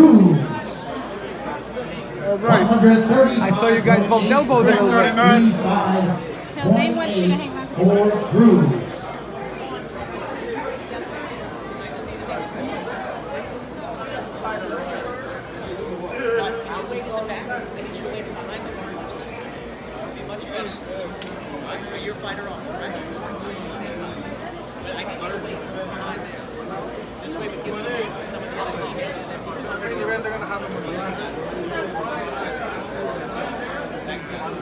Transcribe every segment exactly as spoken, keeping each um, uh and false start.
Cruz. one thirty. I saw you guys both elbows a little bit. So they want you to hang on. For Cruz. Your fighter off, right? But I need you to wait behind there. This way we give some of the other teammates and then thanks, guys.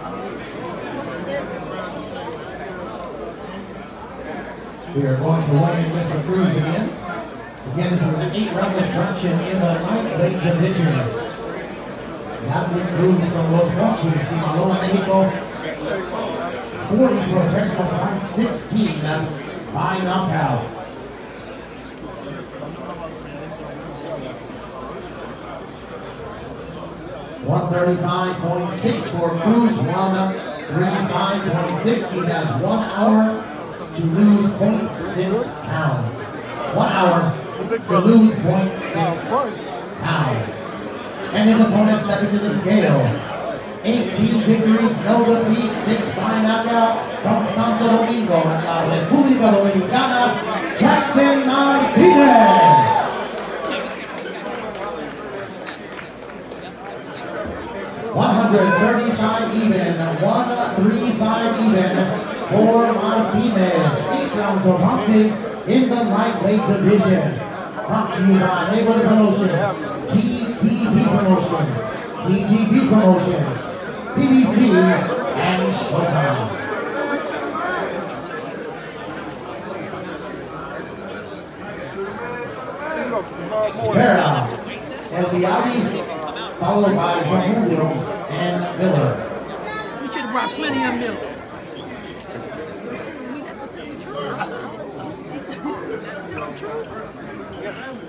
We are going to welcome Mister Cruz again. Again, this is an eight-round extraction in the lightweight division. Vladimir Cruz from Los Mochis, Sinaloa, Mexico. forty professional fights, sixteen by knockout. one thirty-five point six for Cruz, one thirty-five point six. He has one hour to lose zero point six pounds. One hour to lose zero point six pounds. And his opponent stepping to the scale. eighteen victories, no defeats, six by knockout from Santo Domingo and la República Dominicana, Jackson Martinez. one thirty-five even, one thirty-five even for Martinez. Eight rounds of boxing in the lightweight division. Brought to you by Mayweather Promotions, G T B Promotions, T G B Promotions, P B C, and Showtime. Vera, El Biabi, followed by Zamulio and Miller. We should have brought plenty of milk. Tell the truth.